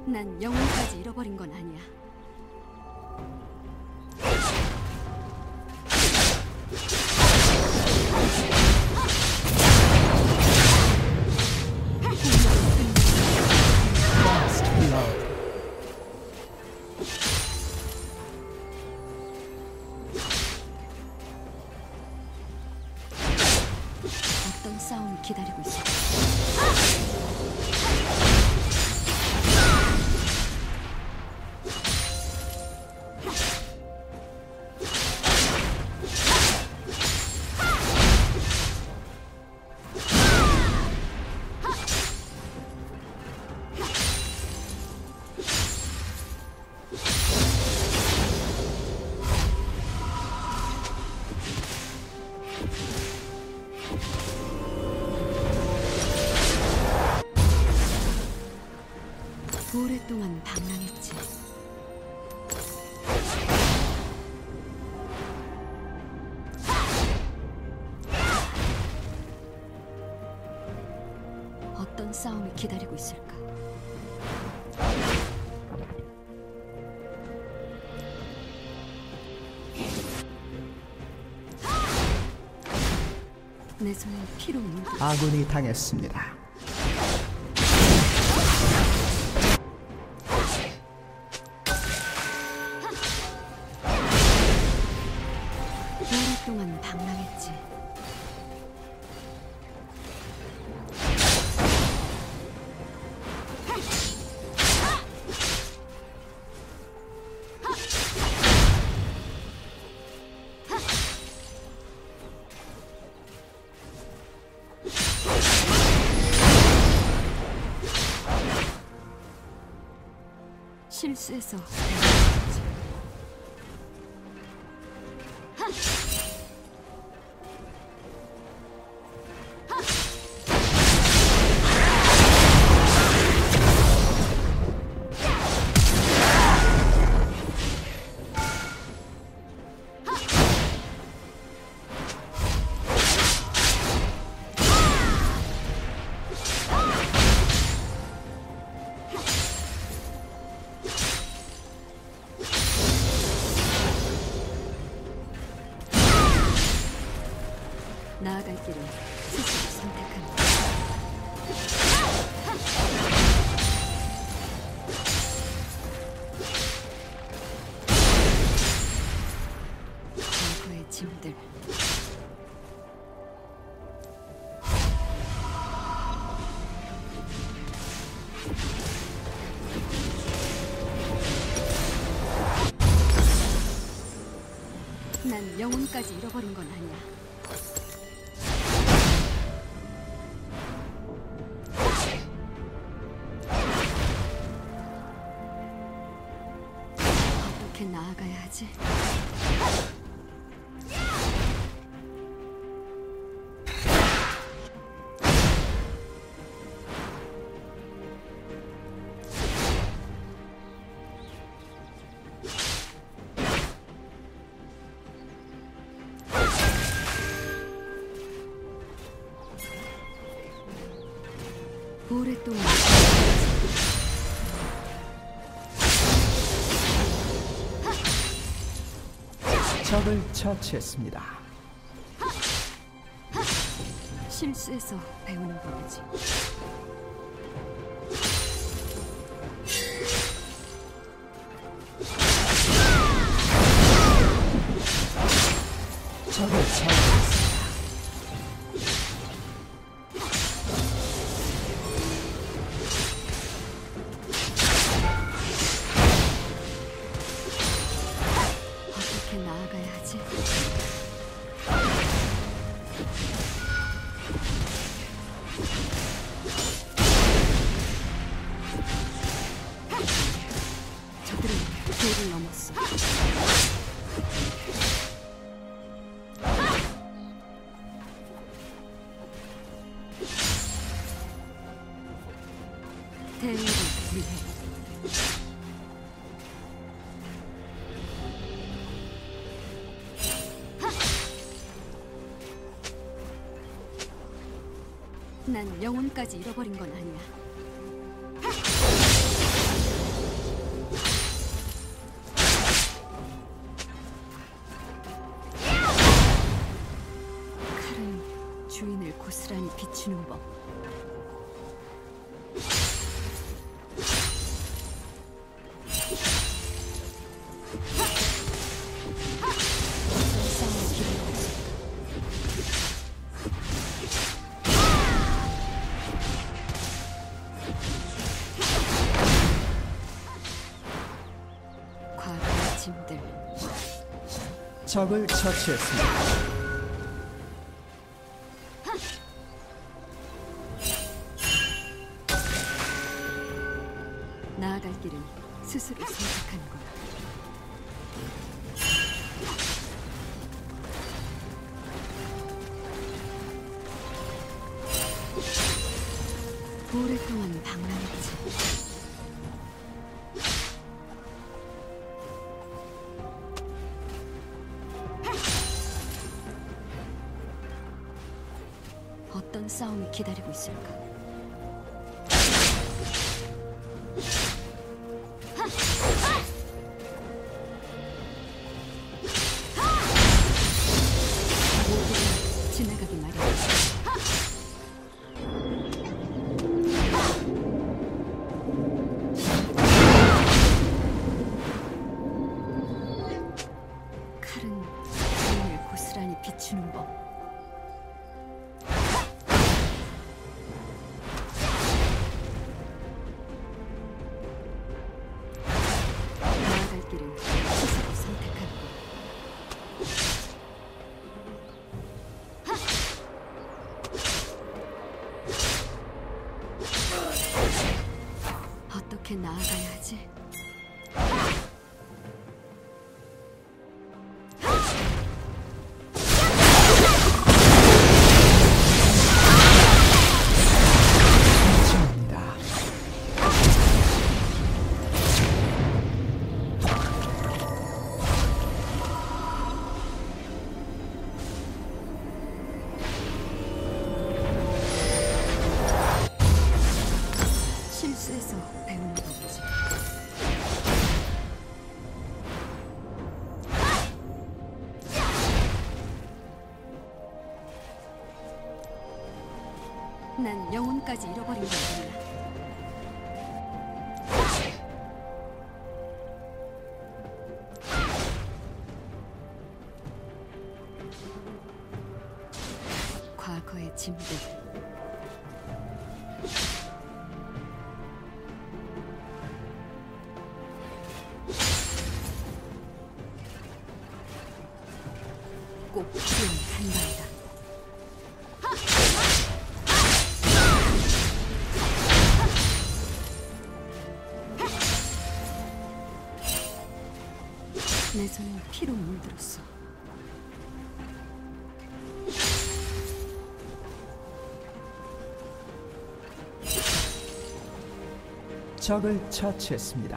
난 영혼까지 잃어버린 건 아니야. 어떤 싸움이 기다리고 있어. 오랫동안 방랑했지. 어떤 싸움이 기다리고 있을까? 내 손에 피로 물들었어. 아군이 당했습니다. 오랫동안 방랑했지. 실수해서 나아갈 길을 스스로 선택한다. 과거의 짐들. 난 영혼까지 잃어버린 건 아니야. 어떻게 나아가야 하지? 오랫동안 적을 처치했습니다. 실수해서 배우는 법이지. 적을 처치했습니다. 어떻게 나아가야 하지? 저들은 길을 넘었어. 대의를 위해. 난 영혼까지 잃어버린 건 아니야. 비추는 법. 싸움을 기다리고 있었다. 과거의 짐들. 적을 처치했습니다. 나아갈 길은 스스로 선택하는 거야. 오랫동안 방랑했지. 어떤 싸움이 기다리고 있을까? 모두가 지나가기 마련이지. 칼은 삶을 고스란히 비추는 법. 나아갈 길은 스스로 선택하는 것. 어떻게 나아가야 하지? 진입니다. 실수에서 배우는 법이지. 난 영혼까지 잃어버린 걸 몰라. 과거의 짐들. 꼭 필요한 한방이다. 내 손은 피로 물들었어. 적을 처치했습니다.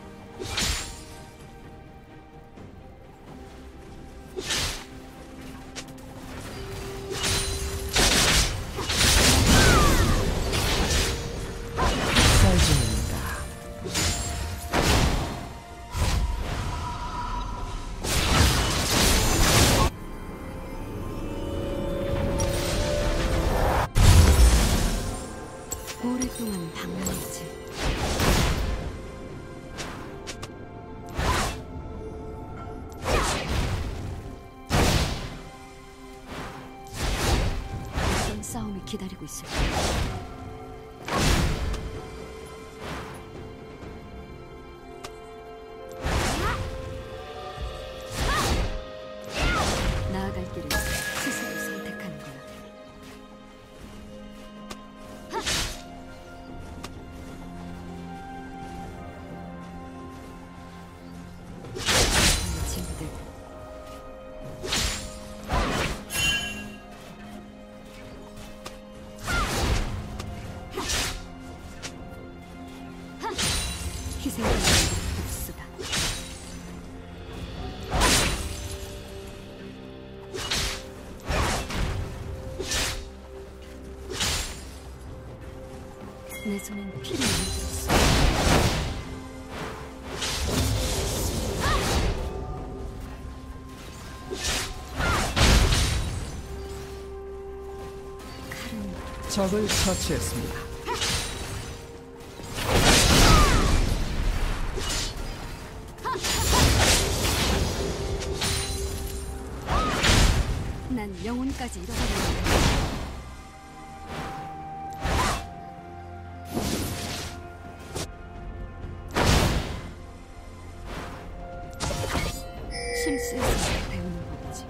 쌀집입니다. 오랫동안 방랑했지. 어떤 싸움이 기다리고 있을까? 나아갈 길을 스스로 선택하는 거야. 짐들. 희생자의 복수다. 내 손은 피를 물들었어. 칼은 적을 처치했습니다. 난 영혼까지 잃어버렸네. 실수에서 배우는 법이지.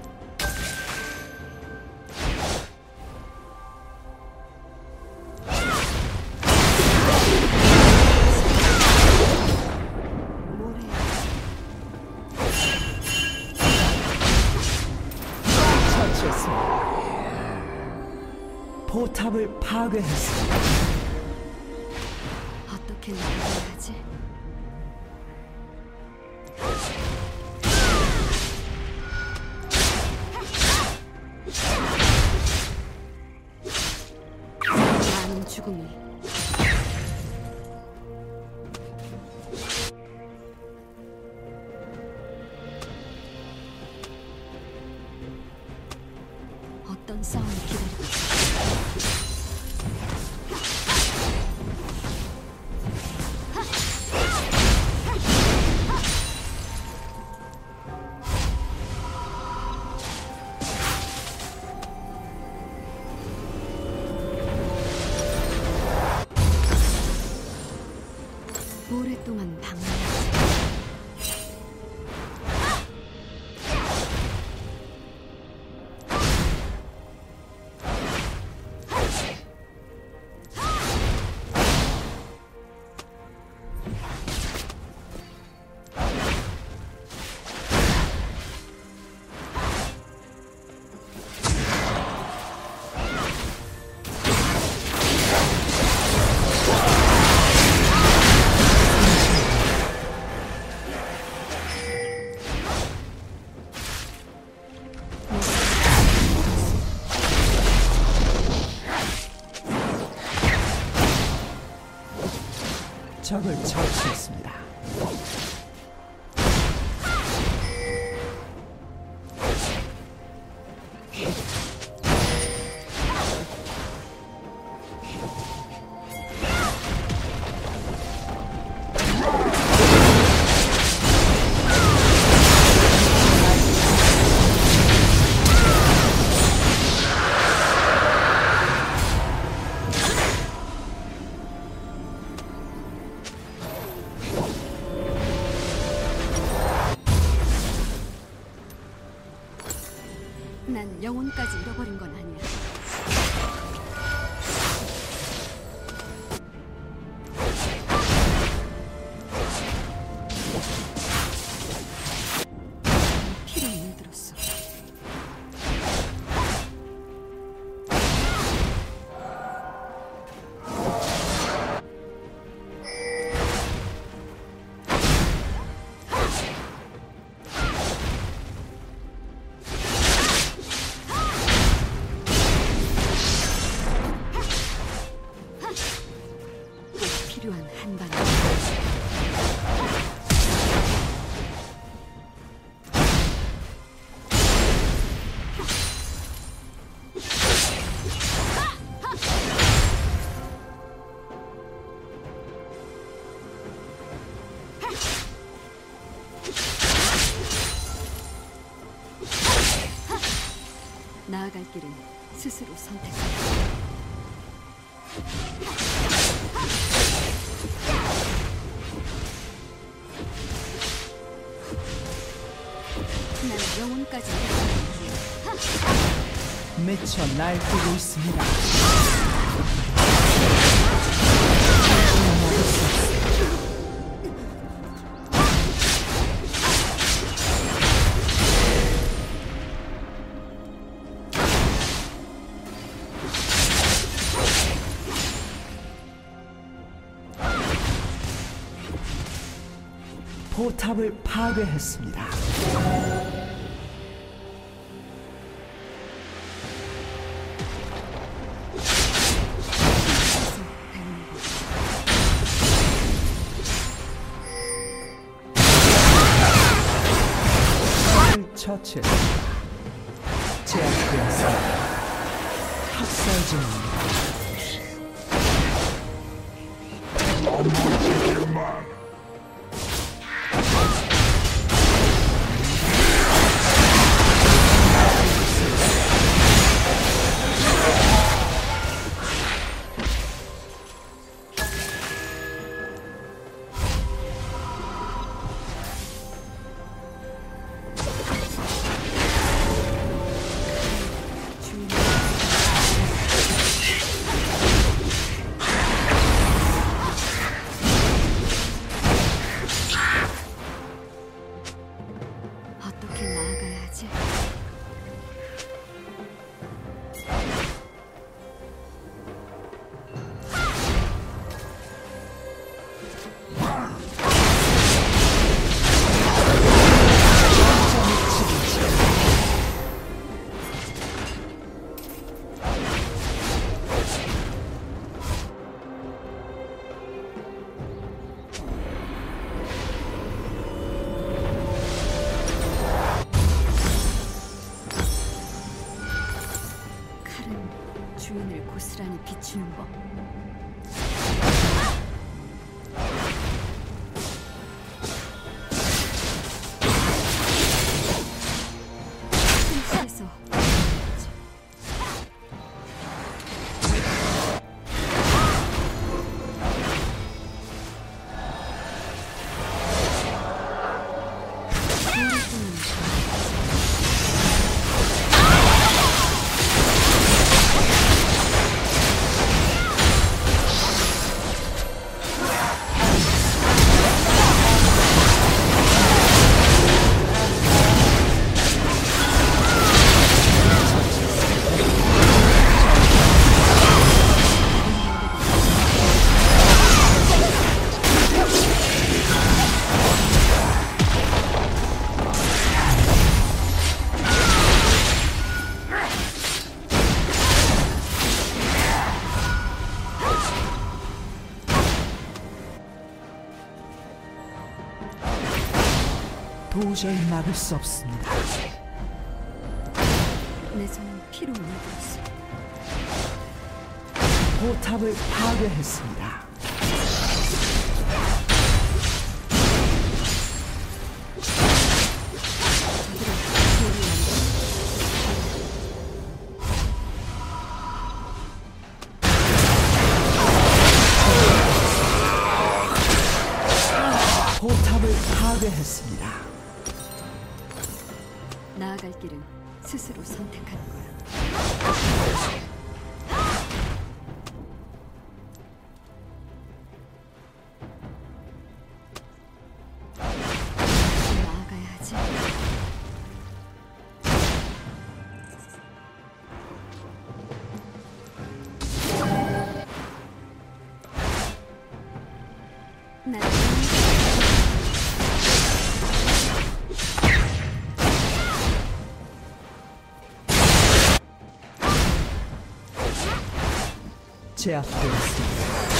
뭘 해야지? 처치했습니다. 포탑을 파괴했습니다. 어떻게 나가야 하지? 많은 죽음이 어떤 싸움이 기다리고 있어. 오랫동안 방황했지. 적을 처치했습니다. 난 영혼까지 잃어버린 건 아니야. 피로 물들었어. 필요한 한방. 나아갈 길은 스스로 선택한다. 난 영혼까지 미쳐 날뛰고 있습니다. 포탑을 파괴했습니다. 적을 처치했습니다. 제압되었습니다. 학살 중입니다. 어떻게 나아가야 하지? 칼은 주인을 고스란히 비추는 법. 틈새에서 도저히 막을 수 없습니다. 내 손은 피로 묻었어. 포탑을 파괴했습니다. 포탑을 파괴했습니다. 나아갈 길은 스스로 선택하는 거야. 나아가야 하지. 난 제압되었습니다.